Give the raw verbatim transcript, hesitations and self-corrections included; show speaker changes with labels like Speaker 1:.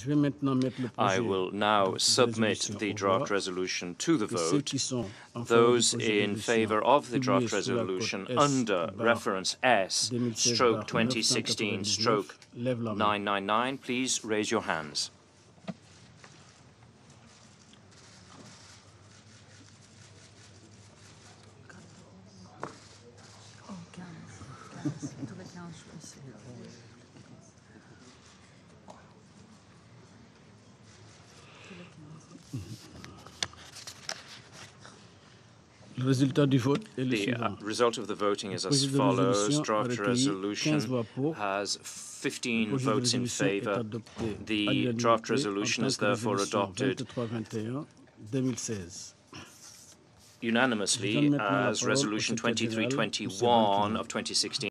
Speaker 1: I will now submit the draft resolution to the vote. Those in favor of the draft resolution under reference S stroke twenty sixteen stroke nine nine nine, please raise your hands. The uh, result of the voting is as follows. Draft resolution has fifteen votes in favor. The draft resolution is therefore adopted unanimously as Resolution twenty-three twenty-one of twenty sixteen.